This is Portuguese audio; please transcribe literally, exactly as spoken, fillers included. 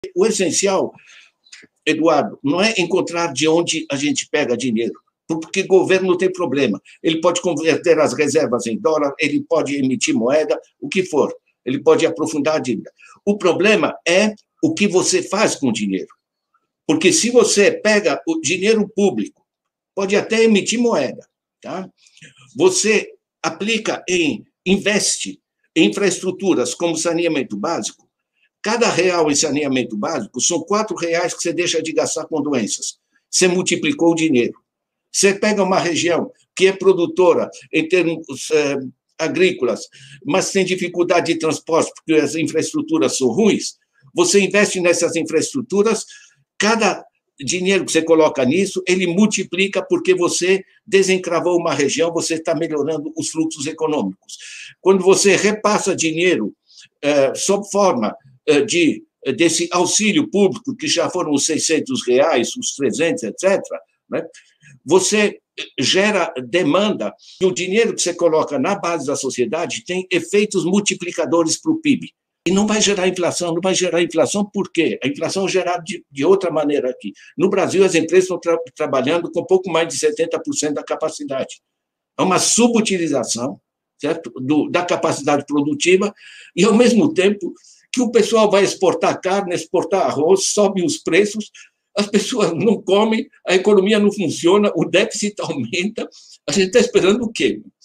O essencial, Eduardo, não é encontrar de onde a gente pega dinheiro, porque o governo não tem problema. Ele pode converter as reservas em dólar, ele pode emitir moeda, o que for. Ele pode aprofundar a dívida. O problema é o que você faz com o dinheiro. Porque se você pega o dinheiro público, pode até emitir moeda, tá? Você aplica em, investe em infraestruturas como saneamento básico, cada real em saneamento básico são quatro reais que você deixa de gastar com doenças. Você multiplicou o dinheiro. Você pega uma região que é produtora em termos eh, agrícolas, mas tem dificuldade de transporte porque as infraestruturas são ruins, você investe nessas infraestruturas, cada dinheiro que você coloca nisso, ele multiplica porque você desencravou uma região, você está melhorando os fluxos econômicos. Quando você repassa dinheiro eh, sob forma eh, de, desse auxílio público, que já foram os seiscentos reais, os trezentos, etcétera, né, você gera demanda, e o dinheiro que você coloca na base da sociedade tem efeitos multiplicadores para o P I B. E não vai gerar inflação, não vai gerar inflação por quê? A inflação é gerada de, de outra maneira aqui. No Brasil, as empresas estão tra trabalhando com pouco mais de setenta por cento da capacidade. É uma subutilização, certo? Do, da capacidade produtiva, e, ao mesmo tempo, que o pessoal vai exportar carne, exportar arroz, sobe os preços, as pessoas não comem, a economia não funciona, o déficit aumenta. A gente está esperando o quê?